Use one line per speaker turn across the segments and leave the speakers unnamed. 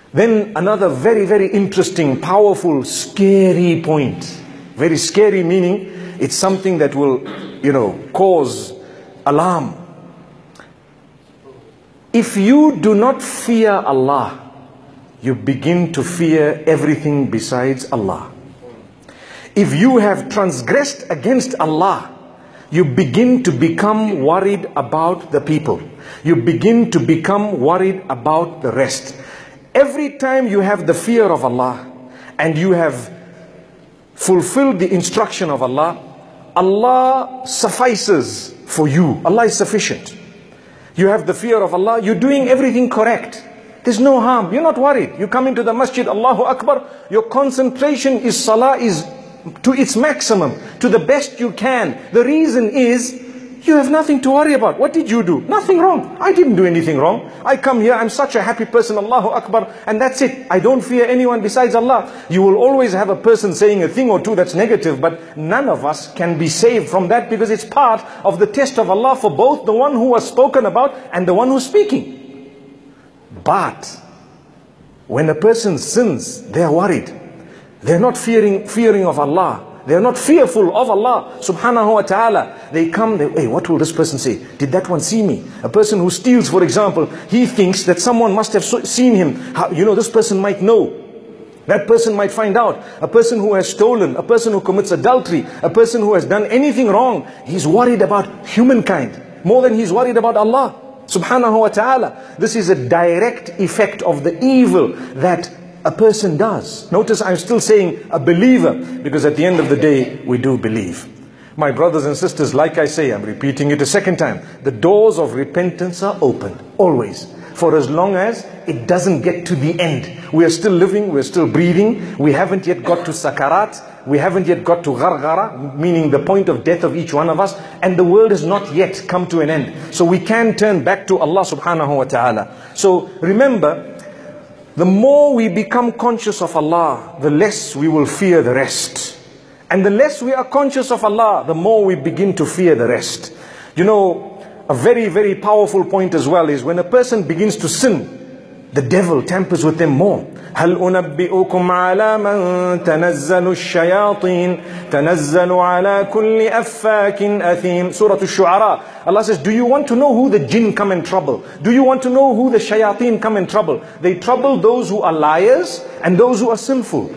Then another very, very interesting, powerful, scary point. Very scary meaning it's something that will, cause alarm. If you do not fear Allah, you begin to fear everything besides Allah. If you have transgressed against Allah, you begin to become worried about the people. You begin to become worried about the rest. Every time you have the fear of Allah and you have fulfilled the instruction of Allah, Allah suffices for you. Allah is sufficient. You have the fear of Allah, you're doing everything correct. There's no harm, you're not worried. You come into the masjid, Allahu Akbar, your concentration is salah is to its maximum, to the best you can. The reason is, you have nothing to worry about. What did you do? Nothing wrong. I didn't do anything wrong. I come here, I'm such a happy person, Allahu Akbar, and that's it. I don't fear anyone besides Allah. You will always have a person saying a thing or two that's negative, but none of us can be saved from that, because it's part of the test of Allah for both the one who was spoken about and the one who's speaking. But when a person sins, they are worried. They're not fearing of Allah. They're not fearful of Allah subhanahu wa ta'ala. They come, hey, what will this person say? Did that one see me? A person who steals, for example, he thinks that someone must have seen him. This person might know. That person might find out. A person who has stolen, a person who commits adultery, a person who has done anything wrong, he's worried about humankind more than he's worried about Allah subhanahu wa ta'ala. This is a direct effect of the evil that a person does. Notice I'm still saying a believer, because at the end of the day, we do believe. My brothers and sisters, like I say, I'm repeating it a second time, the doors of repentance are open, always. For as long as it doesn't get to the end. We are still living, we are still breathing, we haven't yet got to sakarat, we haven't yet got to ghargara, meaning the point of death of each one of us, and the world has not yet come to an end. So we can turn back to Allah subhanahu wa ta'ala. So remember, the more we become conscious of Allah, the less we will fear the rest. And the less we are conscious of Allah, the more we begin to fear the rest. A very, very powerful point as well is when a person begins to sin, the devil tampers with them more. هل أنبئكم على من تنزل الشياطين تنزل على كل أفاك أثيم. Surah Al-Shu'ara. Allah says, do you want to know who the jinn come and trouble? Do you want to know who the shayateen come and trouble? They trouble those who are liars and those who are sinful.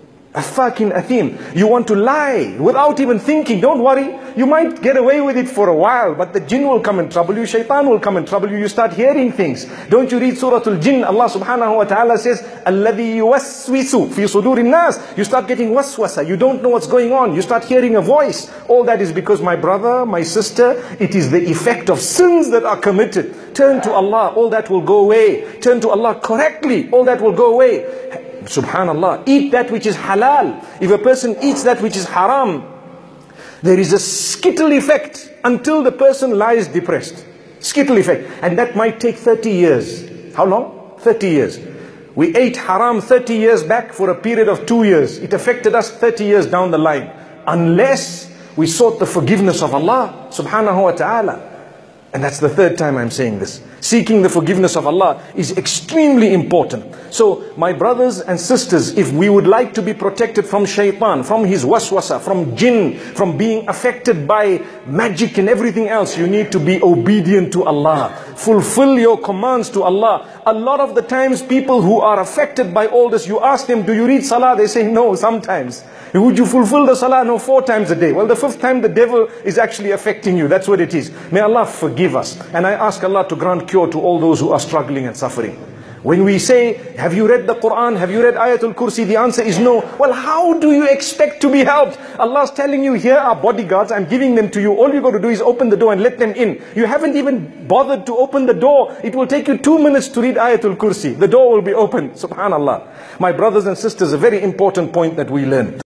Afakin athim. You want to lie without even thinking. Don't worry. You might get away with it for a while, but the jinn will come and trouble you. Shaitan will come and trouble you. You start hearing things. Don't you read Surah Al-Jinn? Allah subhanahu wa ta'ala says, الَّذِي يُوَسْوِسُ فِي صُدُورِ النَّاسِ. You start getting waswasa. You don't know what's going on. You start hearing a voice. All that is because, my brother, my sister, it is the effect of sins that are committed. Turn to Allah. All that will go away. Turn to Allah correctly. All that will go away. Subhanallah, eat that which is halal. If a person eats that which is haram, there is a skittle effect until the person lies depressed. Skittle effect. And that might take 30 years. How long? 30 years. We ate haram 30 years back for a period of 2 years. It affected us 30 years down the line. Unless we sought the forgiveness of Allah subhanahu wa ta'ala. And that's the third time I'm saying this. Seeking the forgiveness of Allah is extremely important. So, my brothers and sisters, if we would like to be protected from shaitan, from his waswasa, from jinn, from being affected by magic and everything else, you need to be obedient to Allah. Fulfill your commands to Allah. A lot of the times people who are affected by all this, you ask them, do you read salah? They say no, sometimes. Would you fulfill the salah? No, 4 times a day. Well, the 5th time the devil is actually affecting you. That's what it is. May Allah forgive us. And I ask Allah to grant cure to all those who are struggling and suffering. When we say, have you read the Quran? Have you read Ayatul Kursi? The answer is no. Well, how do you expect to be helped? Allah's telling you, here are bodyguards. I'm giving them to you. All you got to do is open the door and let them in. You haven't even bothered to open the door. It will take you 2 minutes to read Ayatul Kursi. The door will be open. Subhanallah. My brothers and sisters, a very important point that we learn.